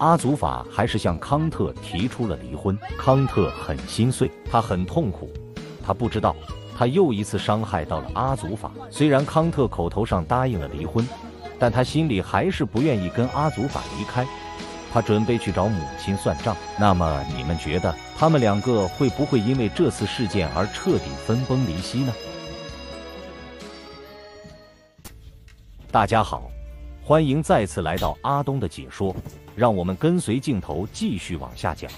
阿祖法还是向康特提出了离婚。康特很心碎，他很痛苦，他不知道他又一次伤害到了阿祖法。虽然康特口头上答应了离婚，但他心里还是不愿意跟阿祖法离开。他准备去找母亲算账。那么你们觉得他们两个会不会因为这次事件而彻底分崩离析呢？大家好，欢迎再次来到阿东的解说，让我们跟随镜头继续往下讲。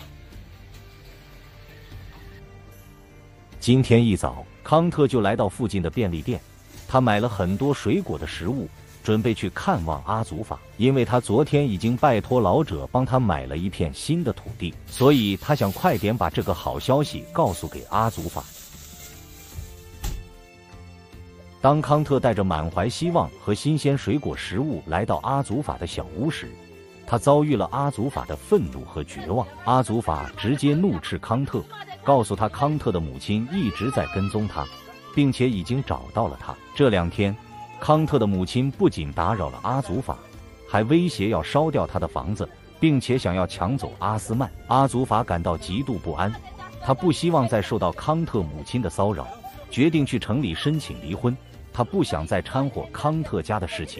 今天一早，康特就来到附近的便利店，他买了很多水果的食物，准备去看望阿祖法。因为他昨天已经拜托老者帮他买了一片新的土地，所以他想快点把这个好消息告诉给阿祖法。当康特带着满怀希望和新鲜水果食物来到阿祖法的小屋时，他遭遇了阿祖法的愤怒和绝望。阿祖法直接怒斥康特，告诉他康特的母亲一直在跟踪他，并且已经找到了他。这2天，康特的母亲不仅打扰了阿祖法，还威胁要烧掉他的房子，并且想要抢走阿斯曼。阿祖法感到极度不安，他不希望再受到康特母亲的骚扰，决定去城里申请离婚。他不想再掺和康特家的事情。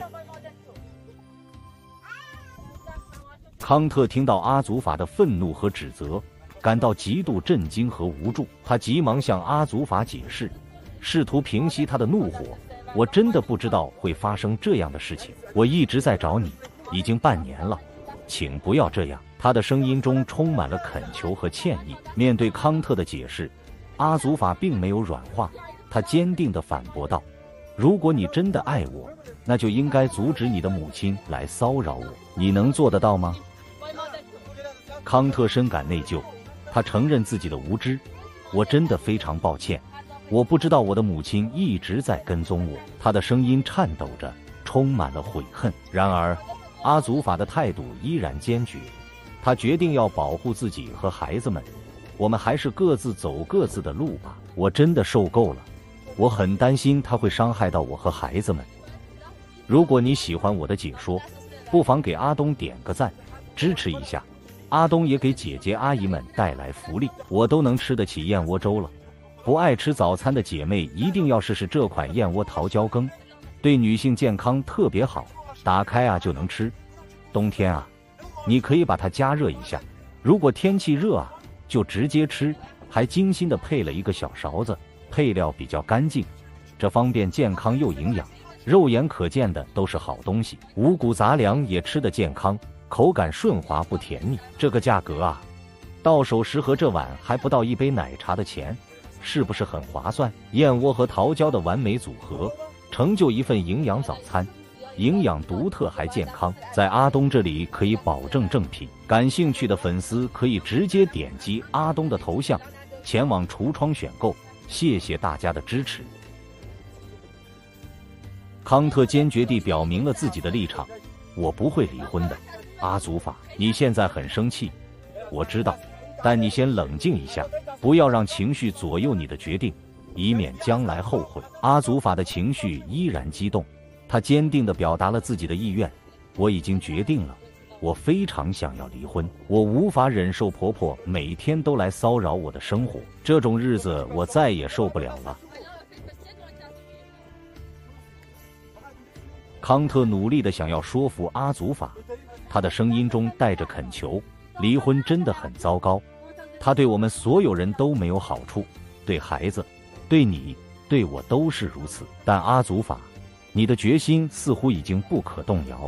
康特听到阿祖法的愤怒和指责，感到极度震惊和无助。他急忙向阿祖法解释，试图平息他的怒火。我真的不知道会发生这样的事情，我一直在找你，已经半年了，请不要这样。他的声音中充满了恳求和歉意。面对康特的解释，阿祖法并没有软化，他坚定地反驳道，如果你真的爱我，那就应该阻止你的母亲来骚扰我，你能做得到吗？康特深感内疚，他承认自己的无知，我真的非常抱歉，我不知道我的母亲一直在跟踪我。他的声音颤抖着，充满了悔恨。然而，阿祖法的态度依然坚决，他决定要保护自己和孩子们。我们还是各自走各自的路吧，我真的受够了。我很担心他会伤害到我和孩子们。如果你喜欢我的解说，不妨给阿东点个赞，支持一下。阿东也给姐姐阿姨们带来福利，我都能吃得起燕窝粥了。不爱吃早餐的姐妹一定要试试这款燕窝桃胶羹，对女性健康特别好，打开就能吃。冬天你可以把它加热一下，如果天气热就直接吃，还精心的配了一个小勺子。配料比较干净，这方便健康又营养，肉眼可见的都是好东西，五谷杂粮也吃得健康，口感顺滑不甜腻。这个价格到手时和这碗还不到一杯奶茶的钱，是不是很划算？燕窝和桃胶的完美组合，成就一份营养早餐，营养独特还健康，在阿东这里可以保证正品。感兴趣的粉丝可以直接点击阿东的头像，前往橱窗选购。谢谢大家的支持。康特坚决地表明了自己的立场，我不会离婚的。阿祖法，你现在很生气，我知道，但你先冷静一下，不要让情绪左右你的决定，以免将来后悔。阿祖法的情绪依然激动，他坚定地表达了自己的意愿，我已经决定了，我非常想要离婚，我无法忍受婆婆每天都来骚扰我的生活，这种日子我再也受不了了。康特努力地想要说服阿祖法，他的声音中带着恳求，离婚真的很糟糕，他对我们所有人都没有好处，对孩子，对你，对我都是如此。但阿祖法，你的决心似乎已经不可动摇。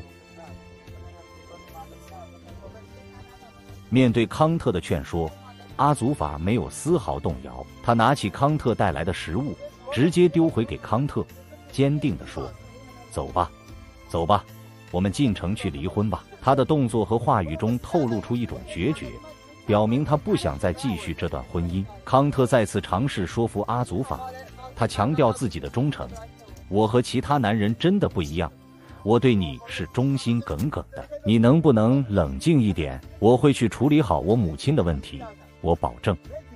面对康特的劝说，阿祖法没有丝毫动摇，他拿起康特带来的食物，直接丢回给康特，坚定地说，走吧，走吧，我们进城去离婚吧。他的动作和话语中透露出一种决绝，表明他不想再继续这段婚姻。康特再次尝试说服阿祖法，他强调自己的忠诚，我和其他男人真的不一样，我对你是忠心耿耿的，你能不能冷静一点？我会去处理好我母亲的问题，我保证。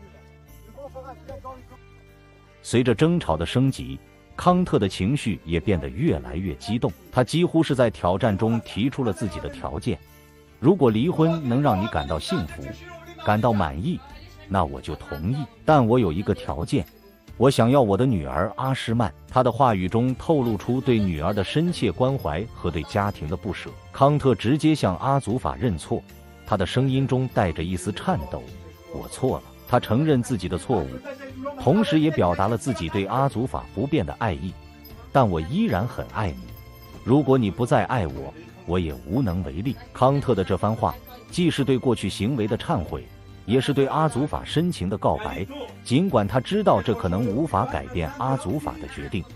随着争吵的升级，康特的情绪也变得越来越激动，他几乎是在挑战中提出了自己的条件。 如果离婚能让你感到幸福，感到满意，那我就同意。但我有一个条件，我想要我的女儿阿诗曼。他的话语中透露出对女儿的深切关怀和对家庭的不舍。康特直接向阿祖法认错，他的声音中带着一丝颤抖。我错了。他承认自己的错误，同时也表达了自己对阿祖法不变的爱意。但我依然很爱你，如果你不再爱我，我也无能为力。康特的这番话，既是对过去行为的忏悔，也是对阿祖法深情的告白。尽管他知道这可能无法改变阿祖法的决定，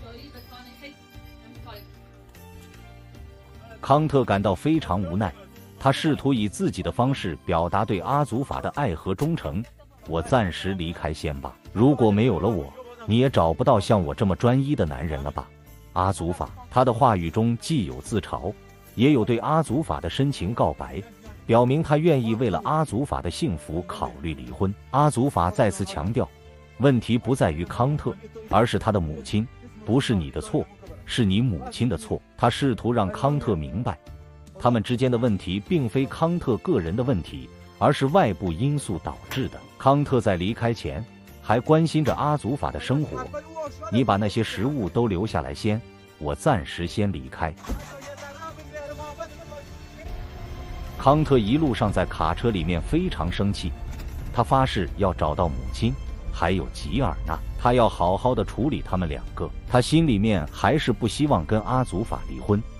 康特感到非常无奈。他试图以自己的方式表达对阿祖法的爱和忠诚。我暂时离开先吧，如果没有了我，你也找不到像我这么专一的男人了吧？阿祖法，他的话语中既有自嘲，也有对阿祖法的深情告白，表明他愿意为了阿祖法的幸福考虑离婚。阿祖法再次强调，问题不在于康特，而是他的母亲，不是你的错，是你母亲的错。他试图让康特明白，他们之间的问题并非康特个人的问题，而是外部因素导致的。康特在离开前还关心着阿祖法的生活，你把那些食物都留下来先，我暂时先离开。康特一路上在卡车里面非常生气，他发誓要找到母亲还有吉尔纳，他要好好的处理他们两个。他心里面还是不希望跟阿祖法离婚。